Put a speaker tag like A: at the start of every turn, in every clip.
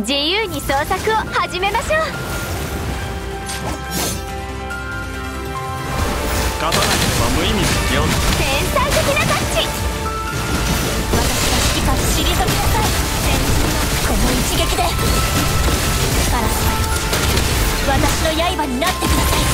A: 自由に創作を始めましょう。
B: 勝たなければ無意味ですよ。
A: 天才的なタッチ。
C: 私の指揮官退きなさい。先人のこの一撃でカラスは私の刃になってください。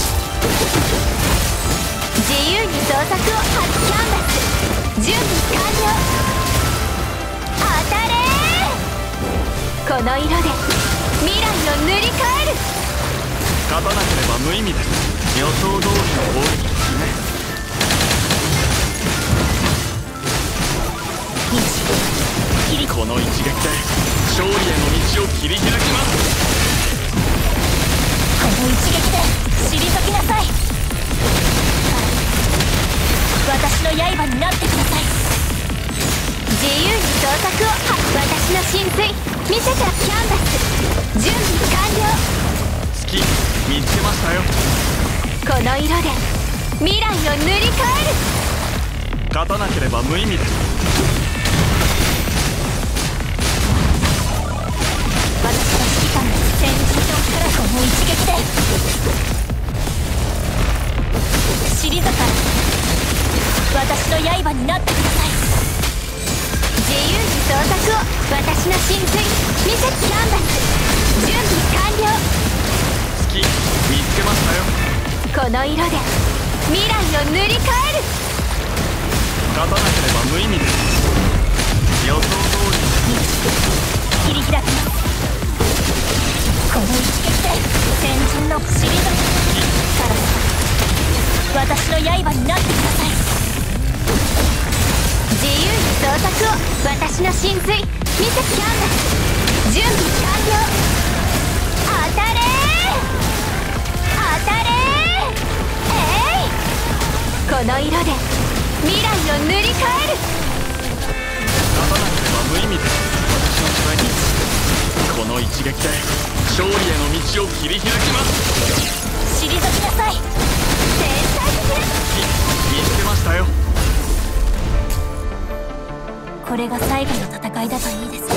A: 自由に創作をキャンバス準備完了。当たれー。この色で未来を塗り替える。
B: 勝たなければ無意味です。予想通りの攻撃ですね。この一撃で勝利への道を切り開きます。
C: この一撃で退きなさい。私の刃になってください。
A: 自由に創作を私の神髄見せたキャンバス準備完了。
B: 月見つけましたよ。
A: この色で未来を塗り替える。
B: 勝たなければ無意味です。
C: 私の指揮官の先人のからこの一撃で退か私の刃になってください。
A: 自由に創作を私の神髄見せキャンバス準備完了。
B: 月見つけましたよ。
A: この色で未来を塗り替える。
B: 勝たなければ無意味です。予想通り
C: 切り開きます。この一撃で先人の退きカラス私の刃になってください。
A: 自由に創作を私の神髄見せキャンバス準備完了。当たれー当たれー。この色で未来を塗り替える。
B: 勝たなければ無意味です。私の誓いにこの一撃で勝利への道を切り開きます。
C: 退きなさい。
A: 天才的な
B: 見つけましたよ。
C: これが最後の戦いだといいですね。